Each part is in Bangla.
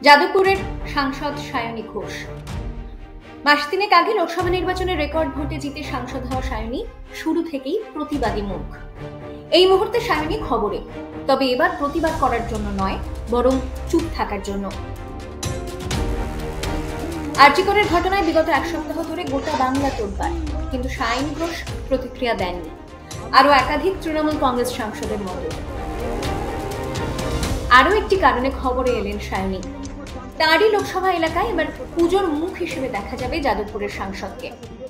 যাদবপুরের সাংসদ সায়নী ঘোষ। মাস তিনেক আগে লোকসভা নির্বাচনের রেকর্ড ভোটে জিতে সাংসদ হওয়া সায়নী শুরু থেকেই প্রতিবাদী মুখ। এই মুহূর্তে সায়নী খবরে, তবে এবার প্রতিবাদ করার জন্য নয়, বরং চুপ থাকার জন্য। আরজি করের ঘটনায় বিগত এক সপ্তাহ ধরে গোটা বাংলা তোলপাড়, কিন্তু সায়নী ঘোষ প্রতিক্রিয়া দেননি। আরো একাধিক তৃণমূল কংগ্রেস সাংসদের মতো আরো একটি কারণে খবরে এলেন সায়নী। তাঁরই লোকসভা এলাকায় এবার পুজোর মুখ হিসেবে দেখা যাবে যাদবপুরের সাংসদকে।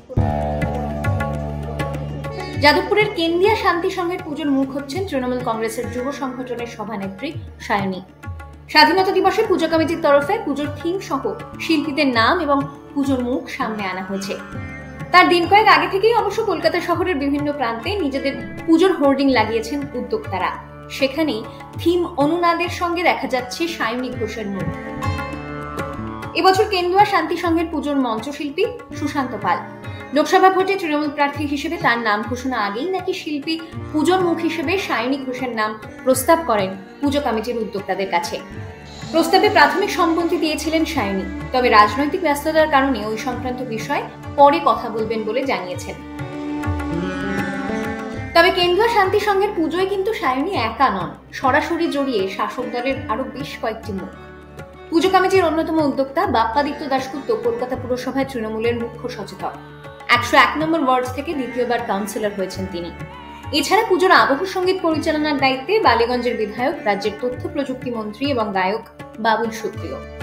যাদবপুরের কেন্দ্রিয়া শান্তি সংঘের পুজোর মুখ হচ্ছেন তৃণমূল কংগ্রেসের যুব সংগঠনের সভানেত্রী সায়নী। স্বাধীনতা দিবসে পুজো কমিটির তরফে পুজোর থিম সহ শিল্পীদের নাম এবং পুজোর মুখ সামনে আনা হয়েছে। তার দিন কয়েক আগে থেকেই অবশ্য কলকাতা শহরের বিভিন্ন প্রান্তে নিজেদের পুজোর হোর্ডিং লাগিয়েছেন উদ্যোক্তারা। সেখানেই থিম অনুনাদের সঙ্গে দেখা যাচ্ছে সায়নী ঘোষের মুখ। এবছর কেন্দুয়া শান্তি সংঘের পুজোর মঞ্চশিল্পী সুশান্ত পাল। লোকসভা ভোটে তৃণমূল প্রার্থী হিসেবে তার নাম ঘোষণা আগেই নাকি শিল্পী পুজোর মুখ হিসেবে সায়নী ঘোষের নাম প্রস্তাব করেন পুজো কমিটির উদ্যোক্তাদের কাছে। প্রস্তাবে প্রাথমিক সম্মতি দিয়েছিলেন সায়নী, তবে রাজনৈতিক ব্যস্ততার কারণে ওই সংক্রান্ত বিষয় পরে কথা বলবেন বলে জানিয়েছেন। তবে কেন্দুয়া শান্তি সংঘের পুজোয় কিন্তু সায়নী একা নন, সরাসরি জড়িয়ে শাসক দলের আরো বেশ কয়েকটি মুখ। পুজো কমিটির অন্যতম উদ্যোক্তা বাপ্পাদিত্য দাশগুপ্ত কলকাতা পুরসভায় তৃণমূলের মুখ্য সচেতক। 101 নম্বর ওয়ার্ড থেকে দ্বিতীয়বার কাউন্সিলর হয়েছেন তিনি। এছাড়া পুজোর আবহ সঙ্গীত পরিচালনার দায়িত্বে বালিগঞ্জের বিধায়ক, রাজ্যের তথ্য প্রযুক্তি মন্ত্রী এবং গায়ক বাবুল সুপ্রিয়।